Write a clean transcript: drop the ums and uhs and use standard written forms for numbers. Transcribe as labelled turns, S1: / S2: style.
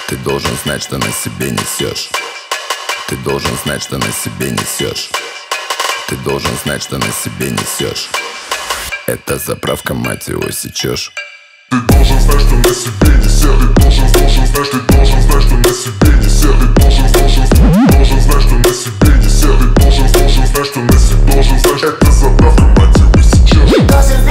S1: Ты должен знать, что на себе несешь. Ты должен знать, что на себе несешь. Ты должен знать, что на себе несешь. Это заправка, мать его, сечешь.
S2: Ты должен знать, что на себе несешь. Ты должен знать, ты должен знать, что на себе несешь. Ты должен знать, что на себе несешь. Ты должен знать, что на себе должен знать. Это заправка, мать его, сечешь.